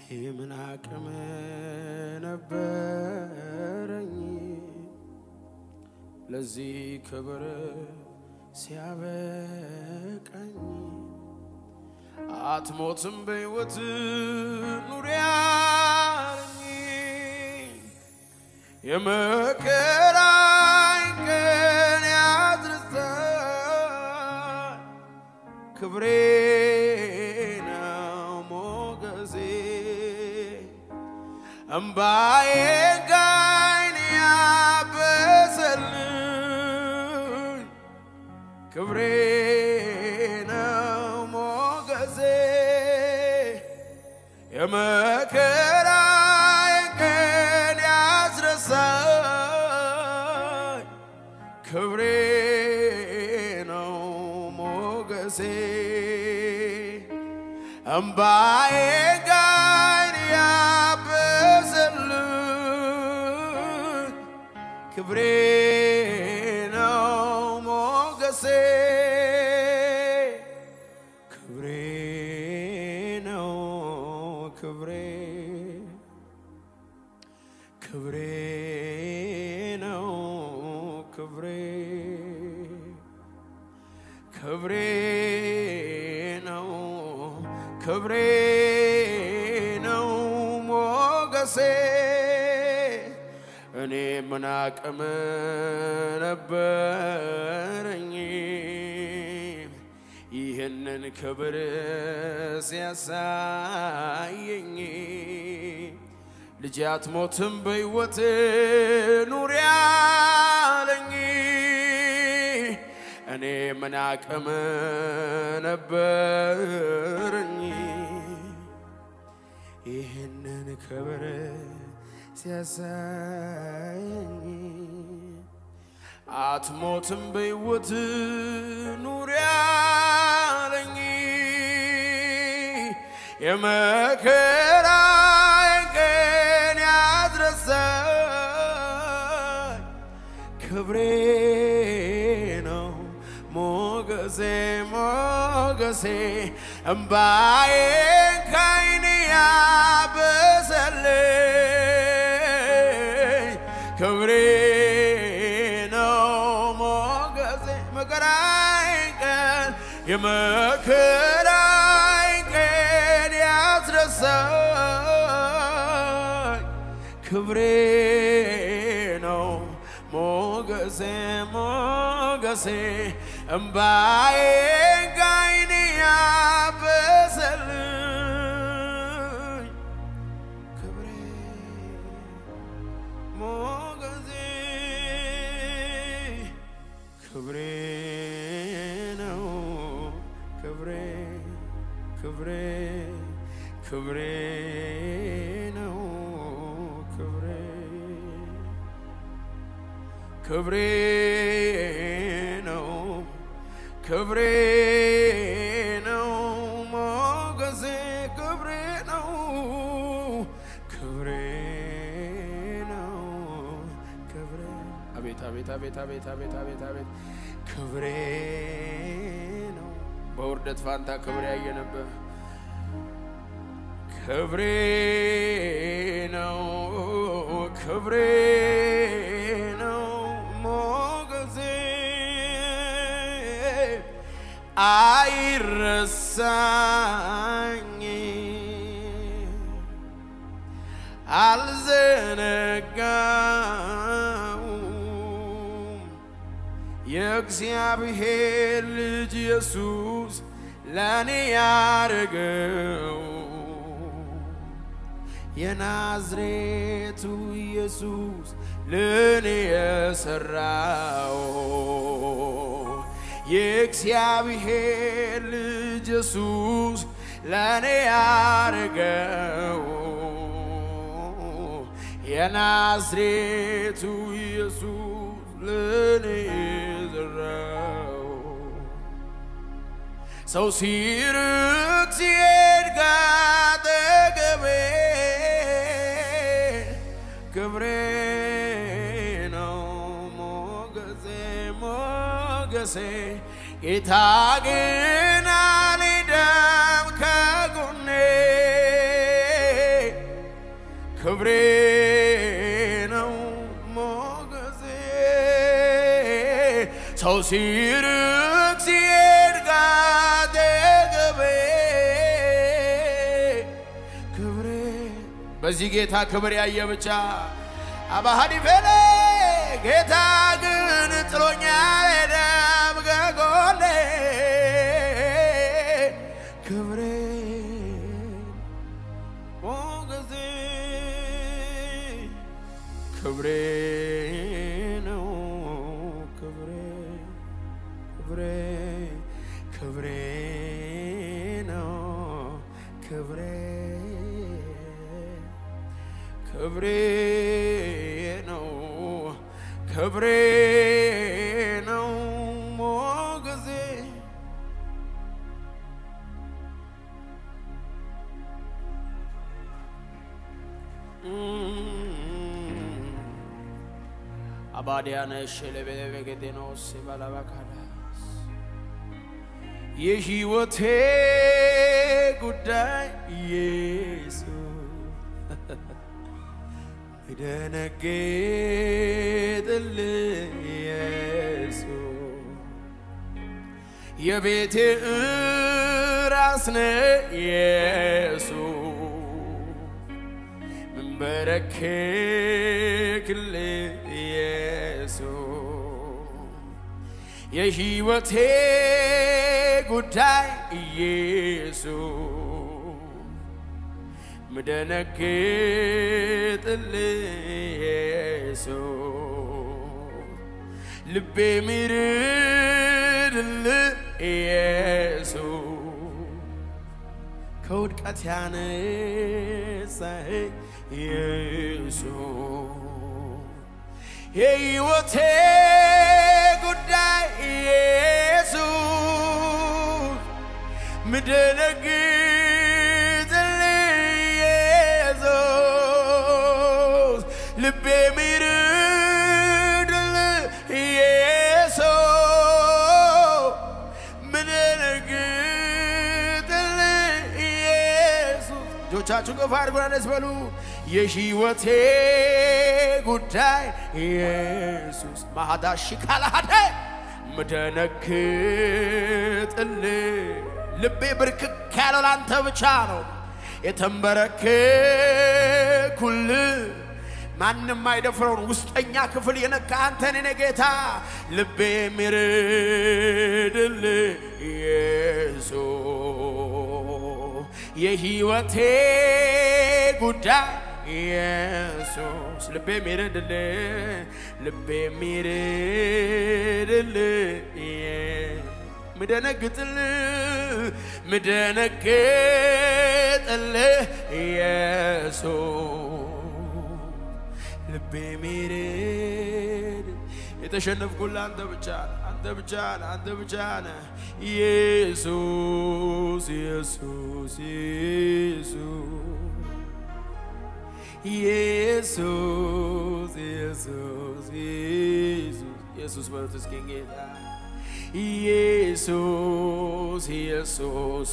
የምን አቅም ነበረኝ ለዚህ ክብር ሲያበቃኝ አትሞትም በሕይወት ኑሪ አለኝ የመከራዬን ቀን ያድርሳል ክብሬ ነው ሞገሴ እምባዬን ከዓይኔ ያበሰልኝ ክብሬ ነው ሞገሴ የመከራዬን ቀን ያስረሳኝ ክብሬ ነው ሞገሴ እምባዬን ከዓይኔ ያበሰልኝ ክብሬ ነው ሞገሴ ክብሬ ነው ክብሬ ክብሬ ነው ክብሬ ክብሬ ነው ክብሬ ነው ሞገሴ እኔ ምን አቅም ነበረኝ ይህንን ክብር ሲያሳየኝ ልጅ አትሞትም በሕይወት ኑሪ አለኝ እኔ ምን አቅም ነበረኝ ይህንን ክብር ሲያሳየኝ አትሞትም በሕይወት ኑሪ አለኝ የመከራዬን ቀን ያስረሳኝ ክብሬ ነው ሞገሴ ሞገሴ እምባዬን ከዓይኔ ያበሰልኝ ክብሬ ነው ሞገሴ መከራዬን ቀን የመከራዬን ቀን ያስረሳኝ ክብሬ ነው ሞገሴ ሞገሴ እምባዬን ከዓይኔ ያበሰልኝ ክብሬ ሞገሴ ክብሬ ነው ክብሬ ክብሬ ክብሬ ነው ክብሬ ክብሬ ነው ክብሬ ነው ሞገሴ ክብሬ ነው ክብሬ ነው ክብሬ አቤት አቤት አቤት አቤት አቤት አቤት አቤት ክብሬ ነው በውርደት ፋንታ ክብሬ ያየነበር ክብሬ ነው ክብሬ ነው ሞገሴ አይረሳኝ አልዘነጋውም የእግዚአብሔር ልጅ ኢየሱስ ለኔ ያረገው የናዝሬቱ ኢየሱስ ለኔ የሰራው የእግዚአብሔር ልጅ ኢየሱስ ለኔ ያረገው የናዝሬቱ ኢየሱስ ለኔ የሰራው ሰው ሲርቅ ሲሄድ ካጠገቤ ክብሬ ነው ሞገሴ ሞገሴ ጌታ ግን አልሄደም ከጎኔ ክብሬ ነው ሞገሴ ሰው ሲርቅ ሲሄድ ካጠገቤ ክብሬ በዚህ ጌታ ክብር ያየ ብቻ አባሃዲ ፈለ ጌታ ግን ጥሎኛል ሄደም ከጎኔ ክብሬ ሞገሴ ክብሬ ነው ክብሬ ክብሬ ክብሬ ነው ክብሬ ክብሬ ነው ክብሬ ነው ሞገሴ አባዲያነ ሸለበለበገደኖስ ባላባካዳስ የህይወቴ ጉዳይ ኢየሱስ ደነገጥል ኢየሱስ የቤቴ ራስ ነህ ኢየሱስ መንበረከክል ኢየሱስ የህይወቴ ጉዳይ ኢየሱስ ምደነግጥል ኢየሱስ ልቤ ሚርድል ኢየሱስ ከውድቀት ያነሳኸኝ ኢየሱስ የህይወቴ ጉዳይ ኢየሱስ ምደነግጥል ኢየሱስ ልቤ ሚርድል ኢየሱስ ምደነግጥል ኢየሱስ እጆቻችሁ ከፍ አድርጉና ደስ በሉ የህይወቴ ጉዳይ ኢየሱስ ማዳሽ ካላደ ምደነግጥል ልቤ ብርክክ ያለው ላንተ ብቻ ነው የተንበረከኩል ማንንም አይደፍረውን ውስጠኛ ክፍል የነካ አንተ ነህ ጌታ ልቤ ሚርድል ኢየሱስ የህይወቴ ጉዳይ ኢየሱስ ልቤ ሚርድል ምደነግጥል ኢየሱስ ልቤ ሚርድ የተሸነፍኩልህ አንተ ብቻ ነህ ኢየሱስ ኢየሱስ ኢየሱስ ኢየሱስ ኢየሱስ በሉት እስኪ ጌታ ኢየሱስ ኢየሱስ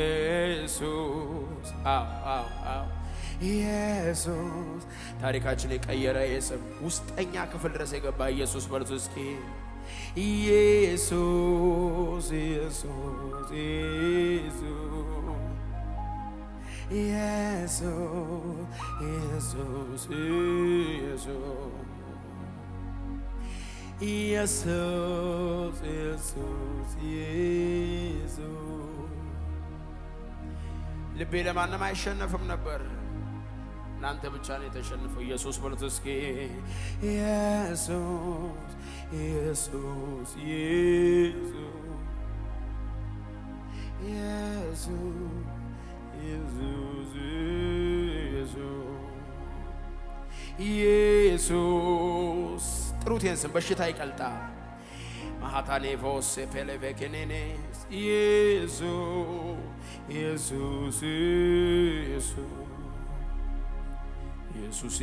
ኢየሱስ አው ኢየሱስ ታሪካችን የቀየረ ኢየሱስ ውስጠኛ ክፍል ድረስ የገባ ኢየሱስ በሉት እስኪ ኢየሱስ ኢየሱስ ኢየሱስ ኢየሱስ ኢየሱስ ኢየሱስ ኢየሱስ ልቤ ለማንም አይሸነፍም ነበር እናንተ ብቻ ነው የተሸነፈው ኢየሱስ በሉት እስኪ ኢየሱስ ኢየሱስ ኢየሱስ ጥሩቴን ስም በሽታ ይቀልጣ ማሃታኔ ቮስ ፌሌቬኬኔኔስ ኢየሱስ ኢየሱስ ኢየሱስ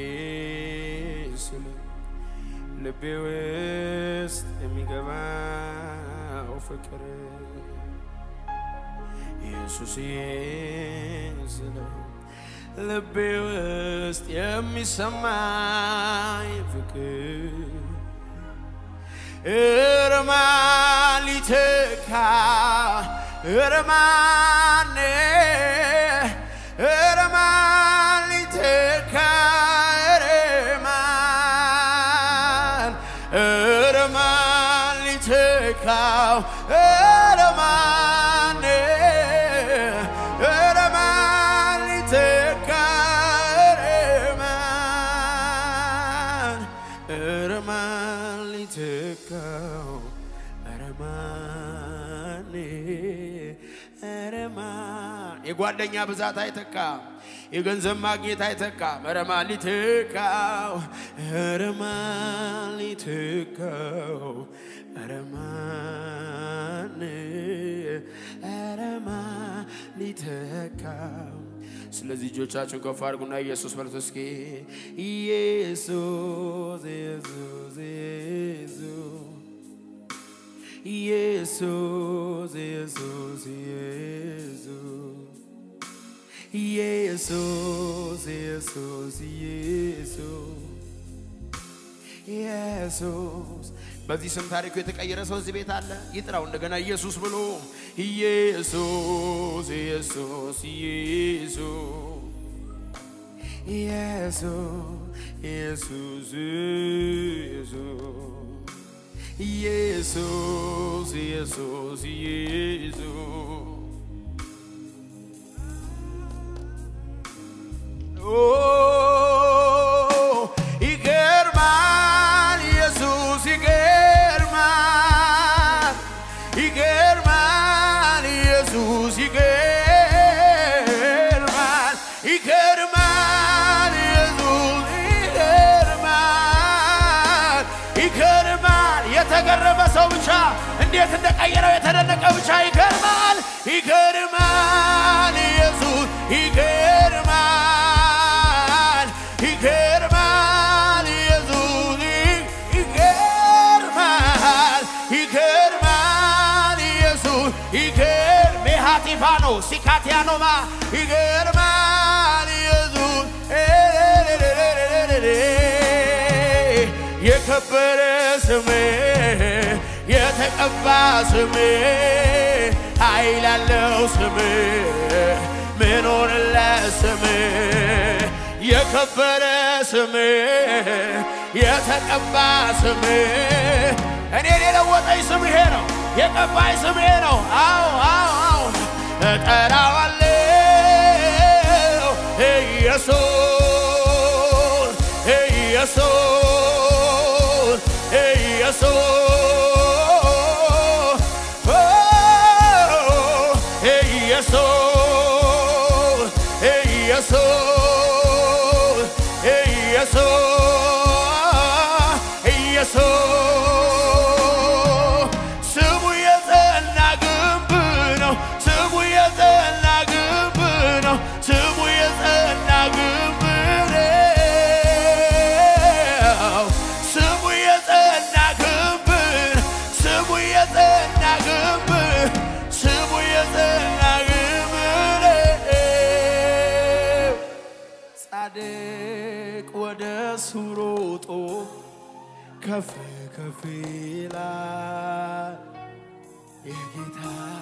ኢየሱስ ልቤ ውስጥ የሚገባው ፍቅር ኢየሱስ ኢየሱስ ልቤ ውስጥ የሚሰማኝ ፍቅር እርማን ሊተካ እርማን ሊተካ እርማን ሊተካው እርማን ሊተካ እርማን ሊተካው እርማን የጓደኛ ብዛት አይተካ የገንዘብ ማግኘት አይተካ እርማን ሊተካው እርማን ሊተካው እርማን ሊተካው ስለዚህ እጆቻችሁን ከፍ አድርጉና ኢየሱስ በሉት እስኪ ኢየሱስ ኢየሱስ ኢየሱስ ኢየሱስ ኢየሱስ ኢየሱስ ኢየሱስ በዚህ ስም ታሪኩ የተቀየረ ሰው እዚህ ቤት አለ ይጥራው እንደገና ኢየሱስ ብሎ ኢየሱስ ኢየሱስ ኢየሱስ ኢየሱስ ኢየሱስ ኢየሱስ ኢየሱስ ይገርማል ኢየሱስ ይገርማል ይገርማል ኢየሱስ ይገርማል ይገርማል ኢየሱስ ይገርማል ይገርማል የተገረመ ሰው ብቻ እንዴት እንደቀየረው የተደነቀ ብቻ ይገርማል ይገርማል ኢየሱስ ይገርማል ይገርማል ኢየሱስ ይገርማል ይገርማል ኢየሱስ ይገርሜሃቲፋኖ ሲካቲያኖማ ይገርማል ኢየሱስ የከበረ ስም የተቀባ ስም ኃይል ያለው ስም ምኖርለት ስም የከበረ ስም የተቀባ ስም እኔን የለወጠኝ ስም ይሄ ነው የቀባኝ ስም ይሄ ነው አዎ አዎ አዎ እጠራዋለሁ ኢየሱስ ኢየሱስ ኢየሱስ ስሙ የጸና ግንብ ነው ስሙ የጸና ግንብ ነው ስሙ የጸና ግንብ ነው ስሙ የጸና ግንብ ስሙ የጸና ግንብ ስሙ የጸና ግንብ ጻድቅ ወደ እሱ ሮጦ ከፍ ከፍ ይላል የጌታ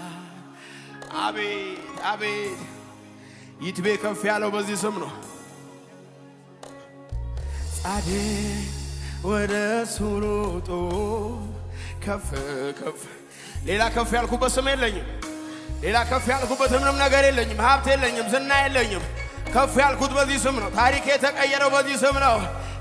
አቤት አቤት ይትቤ ከፍ ያለው በዚህ ስም ነው ጻድቅ ወደ እሱ ሮጦ ከፍ ከፍ ሌላ ከፍ ያልኩበት ስም የለኝም ሌላ ከፍ ያልኩበት ምንም ነገር የለኝም ሀብት የለኝም ዝና የለኝም ከፍ ያልኩት በዚህ ስም ነው ታሪክ የተቀየረው በዚህ ስም ነው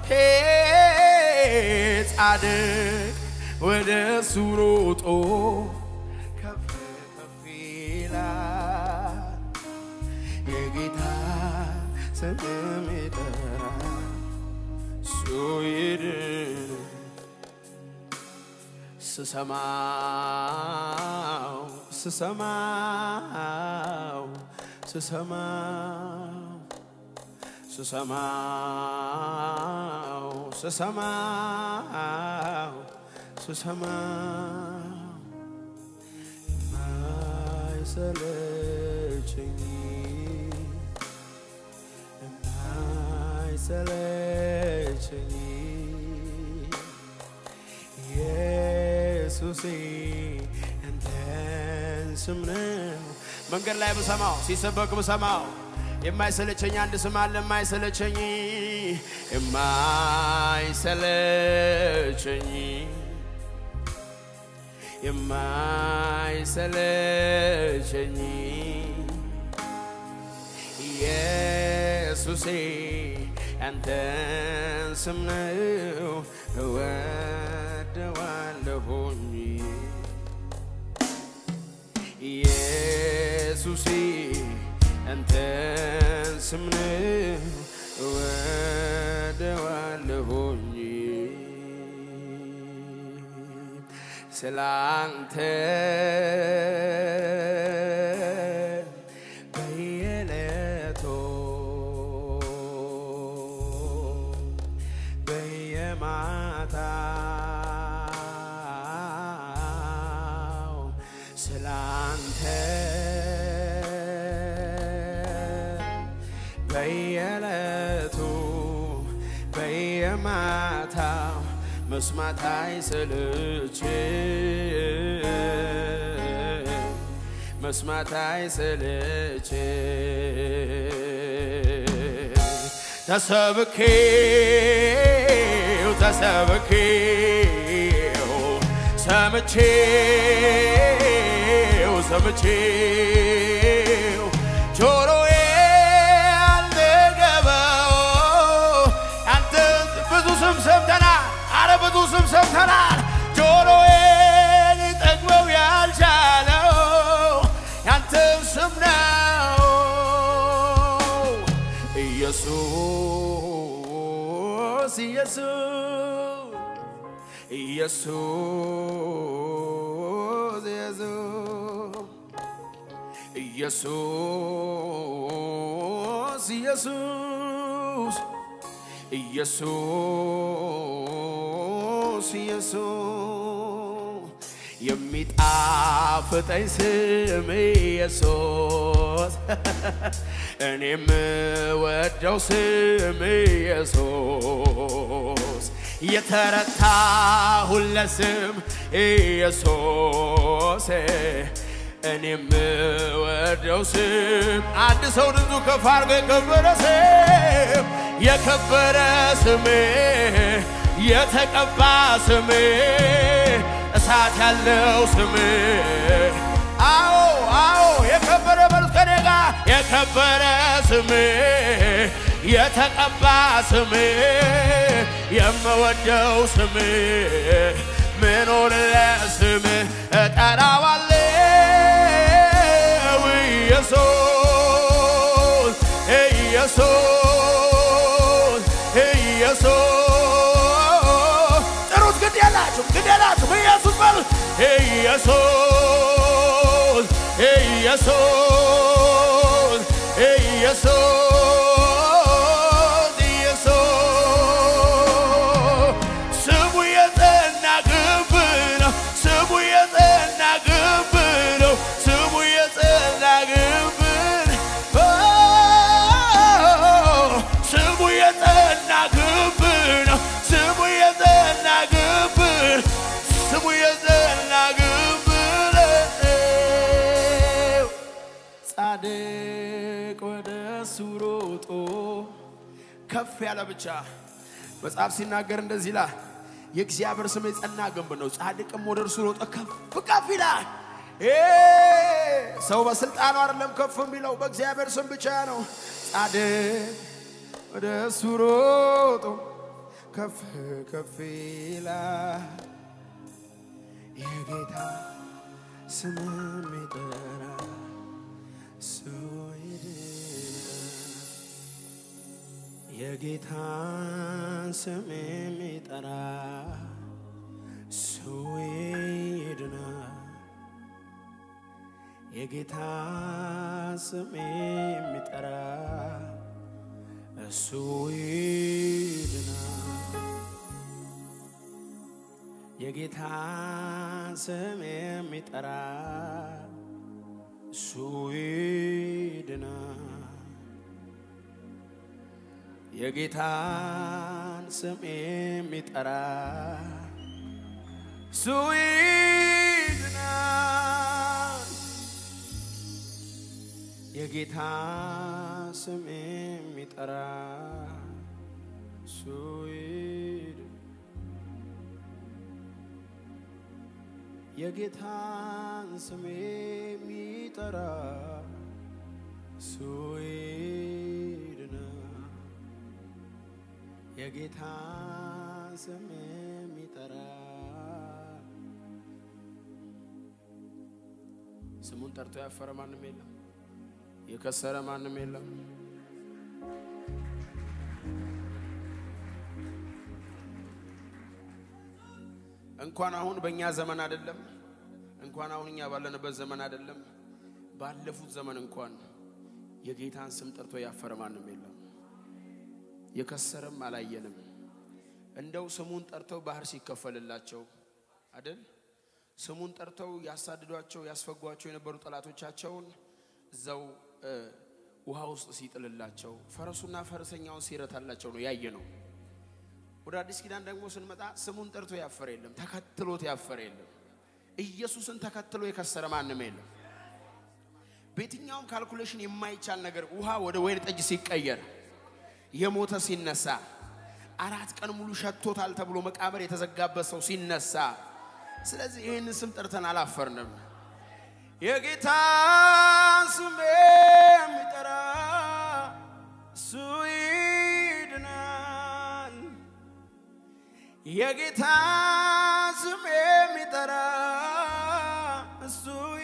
ጻድቅ ወደ እሱ ሮጦ ከፍ ከፍ ይላል የጌታ ስም ይጠራ እሱ ይድን ስሰማው ስሰማው ስሰማው ስሰማው ስሰማው ስሰማው ማይሰለቸኝ ሰለቸኝ ኢየሱሴ አንተን ስም ነው መንገድ ላይ በሰማው ሲሰበክ በሰማው የማይሰለቸኝ አንድ ስም አለ የማይሰለቸኝ የማይሰለቸኝ የማይሰለቸኝ ኢየሱሴ አንተን ስም ነው እወደዋለሁኝ ኢየሱሴ አንተን ስም ነው እወደዋለሁኝ ስላንተ በየዕለቱ በየማታው ስላንተ በየዕለቱ በየማታው መስማት አይሰለችም መስማት አይሰለችም ተሰብኬው ሰምቼው ጆሮዬ አልገባው አንተ ብዙ ስም ሰምተናል አረ ብዙ ስም ሰምተናል ጆሮዬ ሊጠግበው ያልቻለው ያንተ ስም ነው ኢየሱስ ኢየሱስ ኢየሱስ ኢየሱስ ኢየሱስ ኢየሱስ የሚጣፍጠኝ ስም ኢየሱስ እኔም ወደው ስም ኢየሱስ የተረታሁለት ስም ኢየሱስ እኔም ወደው ስም አንድ ሰው ድምፁ ከፍ አድርጎ የከበረ ስም የተቀባ ስም እሳት ያለው ስም አዎ አዎ የከበረ በሉት ከኔ ጋር የከበረ ስም የተቀባ ስም የምወደው ስም ምኖር ለስም እጠራዋለሁ ኢየሱስ ኢየሱስ ኢየሱስ ጥሩት ግድ የላችሁም ኢየሱስ በሉት ኢየሱስ ኢየሱስ ኢየሱስ ጻድቅ ወደ ሱሮጦ ከፍ ያለ ብቻ መጽሐፍ ሲናገር እንደዚህ ይላል የእግዚአብሔር ስም የጸና ግንብ ነው ጻድቅም ወደ እርሱ ሮጦ ከፍ ይላል ሰው በስልጣኑ አይደለም ከፍ የሚለው በእግዚአብሔር ስም ብቻ ነው ጻድቅ ወደ ሱሮጦ ከፍ ይላል የጌታ ስም የሚጠራ የጌታ ስም የሚጠራ ሰው ይድናል የጌታ ስም የሚጠራ እሱ ይድናል የጌታ ስም የሚጠራ እሱ ይድናል የጌታን ስም የሚጠራ ይድናል የጌታን ስም የሚጠራ የጌታን ስም የሚጠራ ይድናል የጌታን ስም የሚጠራ ስሙን ጠርቶ ያፈረ ማንም የለም የከሰረ ማንም የለም እንኳን አሁን በእኛ ዘመን አይደለም እንኳን አሁን እኛ ባለንበት ዘመን አይደለም ባለፉት ዘመን እንኳን የጌታን ስም ጠርቶ ያፈረ ማንም የለም የከሰረም አላየንም እንደው ስሙን ጠርተው ባህር ሲከፈልላቸው አይደል ስሙን ጠርተው ያሳድዷቸው ያስፈጓቸው የነበሩ ጠላቶቻቸውን እዛው ውሃ ውስጥ ሲጥልላቸው ፈረሱና ፈረሰኛውን ሲረታላቸው ነው ያየነው ወደ አዲስ ኪዳን ደግሞ ስንመጣ ስሙን ጠርቶ ያፈረ የለም ተከትሎት ያፈረ የለም ኢየሱስን ተከትሎ የከሰረ ማንም የለም በየትኛውም ካልኩሌሽን የማይቻል ነገር ውሃ ወደ ወይን ጠጅ ሲቀየር የሞተ ሲነሳ 4 ቀን ሙሉ ሸቶታል ተብሎ መቃብር የተዘጋበት ሰው ሲነሳ ስለዚህ ይሄን ስም ጠርተን አላፈርንም የጌታን ስም የሚጠራ ይድናል የጌታን ስም የሚጠራ